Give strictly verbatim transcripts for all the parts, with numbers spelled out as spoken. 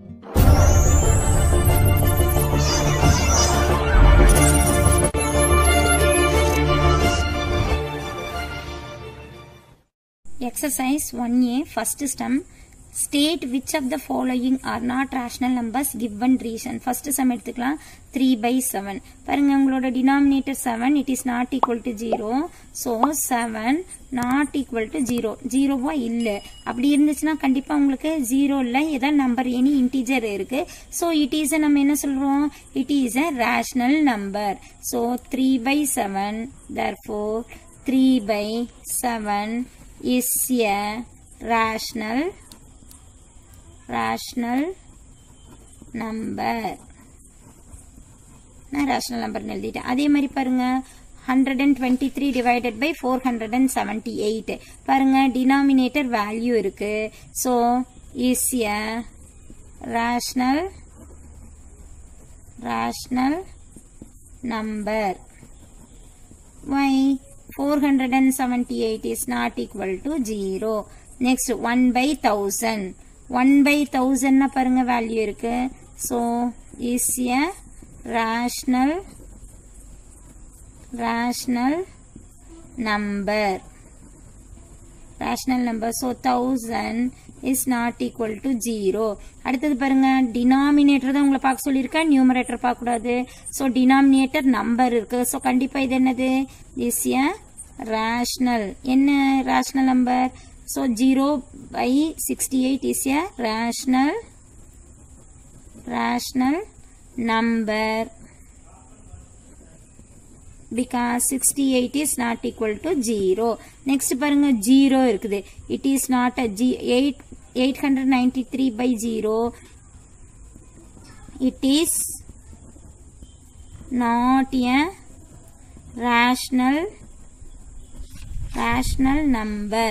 Exercise one A, first sum. State which of the following are not rational numbers given reason. First sum எடுத்துக்கலாம் three by seven. பாருங்க உங்களோட denominator seven, it is not equal to zero. So seven not equal to zero. zero வா இல்ல. அப்படி இருந்துச்சுன்னா கண்டிப்பா உங்களுக்கு zero இல்ல ஏதா நம்பர் any integer இருக்கு. So it is நம்ம என்ன சொல்றோம்? It is a rational number. So three by seven, therefore three by seven is a rational rational number. நான் rational number எழுதிட்டேன். அதே மாதிரி பாருங்க one twenty-three divided by four seventy-eight. பாருங்க denominator value இருக்கு. So is a rational rational number. Why? four seventy-eight is not equal to zero. Next one by thousand. one by thousand na parunga value irukku. So is a rational rational number. Rational number. So thousand is not equal to zero. அடுத்தது பாருங்க denominator தான் உங்களை பார்க்க சொல்லியிருக்கேன், numerator பார்க்க கூடாது. So denominator number இருக்கு. So கண்டிப்பா இது என்னது? is a rational. என்ன rational number? So zero by sixty-eight is a rational rational number because sixty-eight is not equal to zero. Next பாருங்க zero இருக்குது. It is not a G eight eight ninety-three by zero. It is not a rational rational number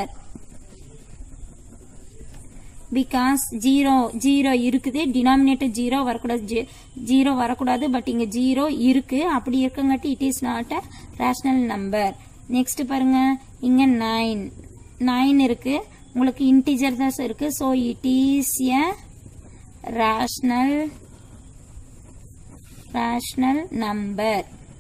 because zero zero இருக்குது, denominator zero வரக்கூடாது, zero வரக்கூடாது, but இங்க zero இருக்கு. அப்படி இருக்கங்காட்டி it is not a rational number. next பாருங்க இங்க nine nine இருக்கு, உங்களுக்கு integer தான் இருக்கு. so it is a rational rational number.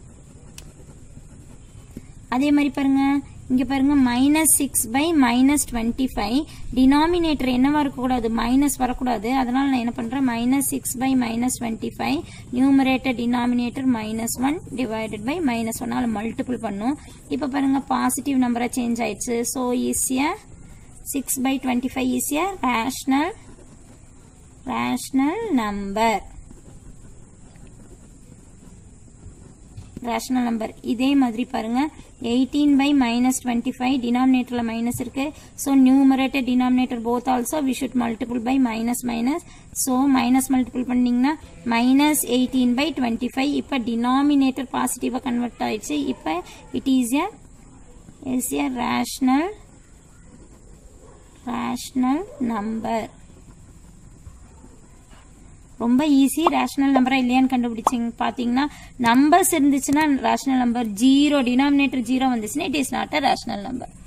அதே மாதிரி பாருங்க இங்க பாருங்க minus six by minus twenty-five. denominator என்னவா இருக்கக்கூடாது? minus வரக்கூடாது. அதனால நான் என்ன பண்றேன்? minus six by minus twenty-five. numerator denominator minus one divided by minus one ஆல multiple பண்ணும். இப்ப பாருங்க positive number change ஆயிடுச்சு. so is a six by twenty-five is a rational rational number. rational number. இதே மாதிரி பாருங்க eighteen by minus twenty-five, denominator la minus இருக்கு. so numerator denominator both also we should multiple by minus minus. so minus multiple பண்ணீங்கன்னா minus eighteen by twenty-five. இப்ப denominator positive convert ஆயிடுச்சு. இப்ப it is a is a rational rational number. ரொம்ப easy. Rational நம்பரா இல்லையான்னு கண்டுபிடிச்சிங்க பாத்தீங்கன்னா numbers இருந்துச்சுன்னா rational number, zero denominator zero வந்துச்சுன்னா it is not a rational number.